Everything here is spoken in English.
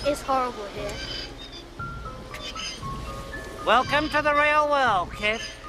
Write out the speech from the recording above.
It's horrible here. Welcome to the real world, kid.